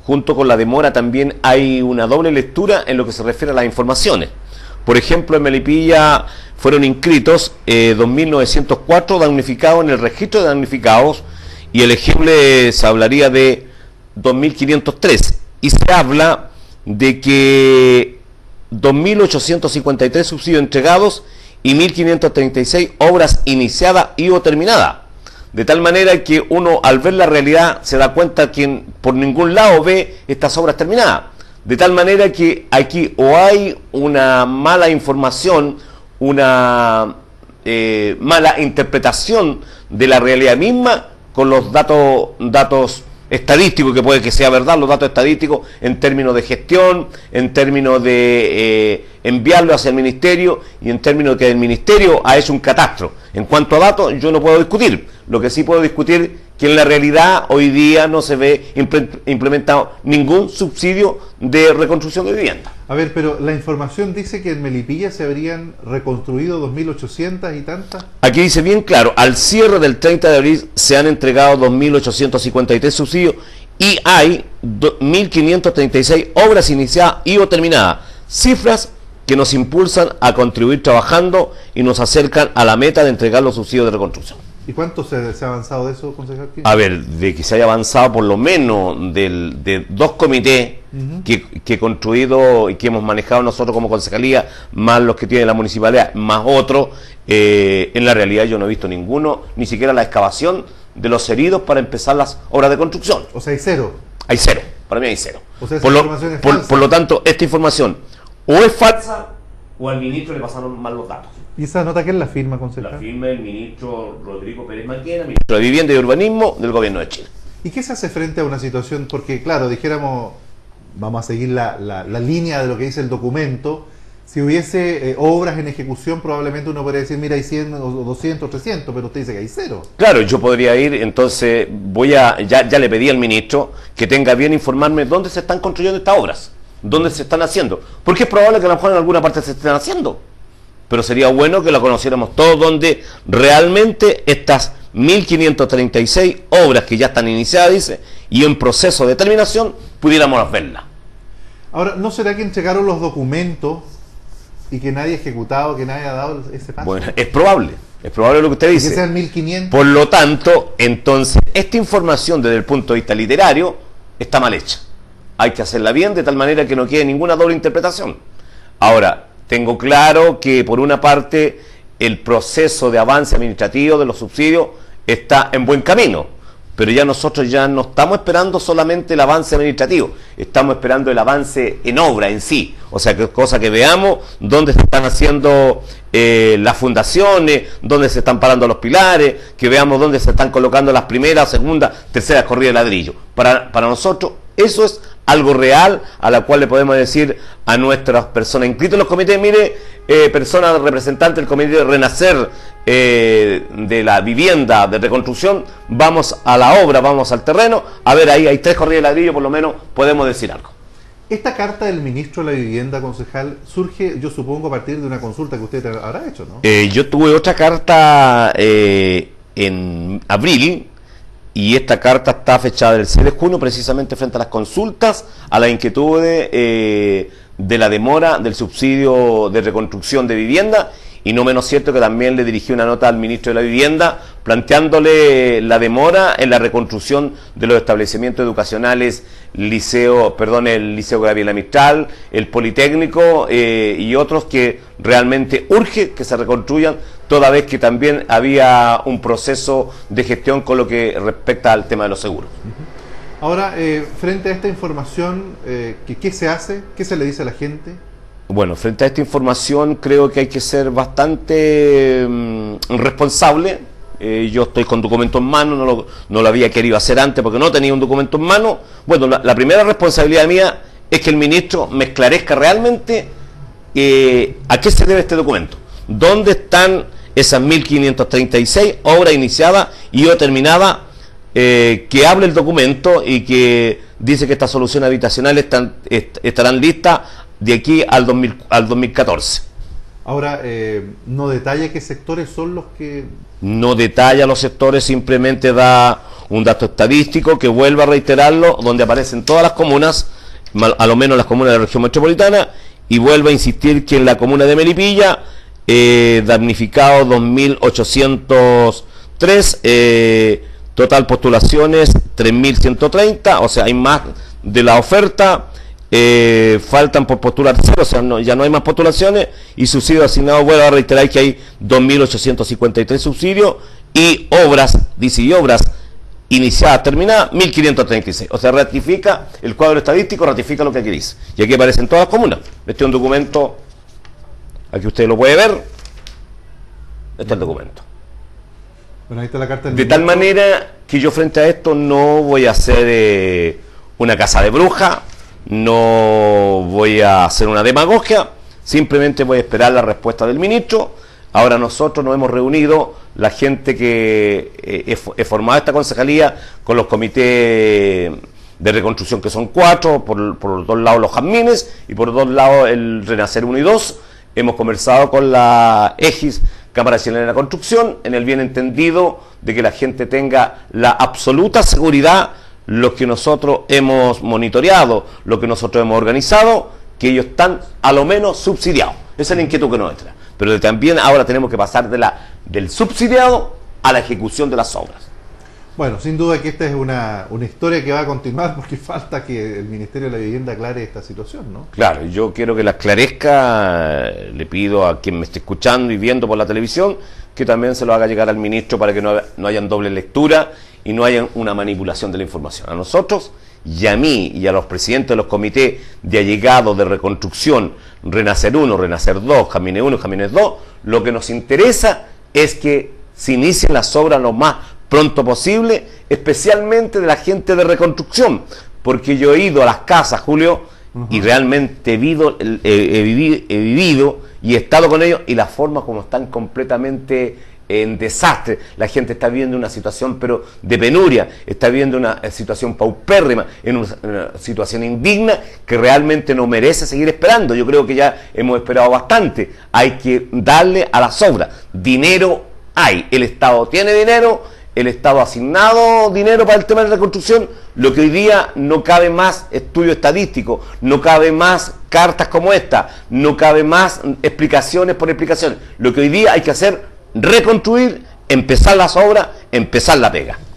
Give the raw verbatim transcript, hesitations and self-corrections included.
junto con la demora también hay una doble lectura en lo que se refiere a las informaciones. Por ejemplo, en Melipilla fueron inscritos eh, dos mil novecientos cuatro damnificados en el registro de damnificados y elegible se hablaría de dos mil quinientos tres. Y se habla de que dos mil ochocientos cincuenta y tres subsidios entregados y mil quinientos treinta y seis obras iniciadas y o terminadas. De tal manera que uno al ver la realidad se da cuenta que por ningún lado ve estas obras terminadas. De tal manera que aquí o hay una mala información, una eh, mala interpretación de la realidad misma con los datos, datos estadísticos, que puede que sea verdad, los datos estadísticos en términos de gestión, en términos de eh, enviarlo hacia el ministerio y en términos de que el ministerio ha hecho un catastro. En cuanto a datos, yo no puedo discutir. Lo que sí puedo discutir que en la realidad hoy día no se ve implementado ningún subsidio de reconstrucción de vivienda. A ver, pero la información dice que en Melipilla se habrían reconstruido dos mil ochocientas y tantas. Aquí dice bien claro, al cierre del treinta de abril se han entregado dos mil ochocientos cincuenta y tres subsidios y hay mil quinientos treinta y seis obras iniciadas y o terminadas. Cifras que nos impulsan a contribuir trabajando y nos acercan a la meta de entregar los subsidios de reconstrucción. ¿Y cuánto se, se ha avanzado de eso, concejal? A ver, de que se haya avanzado por lo menos del, de dos comités uh-huh. que, que he construido y que hemos manejado nosotros como concejalía, más los que tiene la municipalidad, más otros, eh, en la realidad yo no he visto ninguno, ni siquiera la excavación de los heridos para empezar las obras de construcción. O sea, hay cero. Hay cero, para mí hay cero. O sea, esa por, lo, información es por, falsa. Por lo tanto, esta información o es falsa o al ministro le pasaron mal los datos. ¿Y esa nota quién la firma, concejal? La firma el ministro Rodrigo Pérez Maquena, ministro de Vivienda y Urbanismo del Gobierno de Chile. ¿Y qué se hace frente a una situación? Porque, claro, dijéramos, vamos a seguir la, la, la línea de lo que dice el documento. Si hubiese eh, obras en ejecución, probablemente uno podría decir, mira, hay cien, o doscientos, trescientos, pero usted dice que hay cero. Claro, yo podría ir, entonces voy a, ya, ya le pedí al ministro que tenga bien informarme dónde se están construyendo estas obras, dónde se están haciendo, porque es probable que a lo mejor en alguna parte se estén haciendo. Pero sería bueno que la conociéramos todos, donde realmente estas mil quinientos treinta y seis obras que ya están iniciadas, dice, y en proceso de terminación, pudiéramos verlas. Ahora, ¿no será que entregaron los documentos y que nadie ha ejecutado, que nadie ha dado ese paso? Bueno, es probable, es probable lo que usted dice. Que sean mil quinientos. Por lo tanto, entonces, esta información desde el punto de vista literario está mal hecha. Hay que hacerla bien de tal manera que no quede ninguna doble interpretación. Ahora, tengo claro que por una parte el proceso de avance administrativo de los subsidios está en buen camino, pero ya nosotros ya no estamos esperando solamente el avance administrativo, estamos esperando el avance en obra en sí, o sea, que cosa que veamos dónde se están haciendo eh, las fundaciones, dónde se están parando los pilares, que veamos dónde se están colocando las primeras, segundas, terceras corridas de ladrillo. Para, para nosotros eso es algo real a la cual le podemos decir a nuestras personas inscritas en los comités, mire, eh, personas representantes del comité de Renacer eh, de la vivienda de reconstrucción, vamos a la obra, vamos al terreno, a ver, ahí hay tres corridas de ladrillo, por lo menos podemos decir algo. Esta carta del ministro de la Vivienda, concejal, surge, yo supongo, a partir de una consulta que usted habrá hecho, ¿no? Eh, yo tuve otra carta eh, en abril, y esta carta está fechada el seis de junio, precisamente frente a las consultas, a las inquietudes eh, de la demora del subsidio de reconstrucción de vivienda, y no menos cierto que también le dirigí una nota al ministro de la Vivienda planteándole la demora en la reconstrucción de los establecimientos educacionales, liceo, perdón, el Liceo Gabriela Mistral, el Politécnico eh, y otros que realmente urge que se reconstruyan, toda vez que también había un proceso de gestión con lo que respecta al tema de los seguros. Ahora, eh, frente a esta información, eh, ¿qué, ¿qué se hace? ¿Qué se le dice a la gente? Bueno, frente a esta información creo que hay que ser bastante mmm, responsable. Eh, yo estoy con documento en mano, no lo, no lo había querido hacer antes porque no tenía un documento en mano. Bueno, la, la primera responsabilidad mía es que el ministro me esclarezca realmente eh, a qué se debe este documento. ¿Dónde están esas mil quinientos treinta y seis obras iniciadas y o terminadas? Eh, que hable el documento y que dice que estas soluciones habitacionales están, est estarán listas de aquí al, dos mil, al dos mil catorce. Ahora, eh, ¿no detalla qué sectores son los que...? No detalla los sectores, simplemente da un dato estadístico que vuelvo a reiterarlo, donde aparecen todas las comunas, a lo menos las comunas de la región metropolitana, y vuelvo a insistir que en la comuna de Melipilla, eh, damnificados dos mil ochocientos tres, eh, total postulaciones tres mil ciento treinta, o sea, hay más de la oferta, eh, faltan por postular cero, o sea, no, ya no hay más postulaciones, y subsidios asignados, vuelvo a reiterar que hay dos mil ochocientos cincuenta y tres subsidios, y obras, dice, y obras iniciadas, terminadas, mil quinientos treinta y seis. O sea, ratifica el cuadro estadístico, ratifica lo que aquí dice. Y aquí aparecen todas las comunas. Este es un documento, aquí usted lo puede ver. Este es el documento. Bueno, ahí está la carta del de tal manera que yo frente a esto no voy a hacer eh, una casa de bruja, no voy a hacer una demagogia, simplemente voy a esperar la respuesta del ministro. Ahora nosotros nos hemos reunido, la gente que eh, he formado esta concejalía con los comités de reconstrucción, que son cuatro, por, por los dos lados los jazmines y por los dos lados el Renacer uno y dos. Hemos conversado con la EGIS, Cámara Chilena de la Construcción, en el bien entendido de que la gente tenga la absoluta seguridad, lo que nosotros hemos monitoreado, lo que nosotros hemos organizado, que ellos están a lo menos subsidiados. Esa es la inquietud que nos entra. Pero también ahora tenemos que pasar de la, del subsidiado a la ejecución de las obras. Bueno, sin duda que esta es una, una historia que va a continuar, porque falta que el Ministerio de la Vivienda aclare esta situación, ¿no? Claro, yo quiero que la esclarezca, le pido a quien me esté escuchando y viendo por la televisión, que también se lo haga llegar al ministro para que no, no hayan doble lectura y no haya una manipulación de la información. A nosotros y a mí y a los presidentes de los comités de allegados de reconstrucción, Renacer uno, Renacer dos, Jazmines uno, Jazmines dos, lo que nos interesa es que se inicien las obras lo más pronto posible, especialmente de la gente de reconstrucción, porque yo he ido a las casas, Julio, uh-huh. y realmente he vivido, he, he, vivido, he vivido y he estado con ellos, y la forma como están completamente en desastre. La gente está viviendo una situación pero de penuria, está viviendo una situación paupérrima, en una, una situación indigna que realmente no merece seguir esperando. Yo creo que ya hemos esperado bastante. Hay que darle a las obras. Dinero hay, el Estado tiene dinero, el Estado ha asignado dinero para el tema de la reconstrucción. Lo que hoy día no cabe más estudio estadístico, no cabe más cartas como esta, no cabe más explicaciones por explicaciones. Lo que hoy día hay que hacer, reconstruir, empezar las obras, empezar la pega.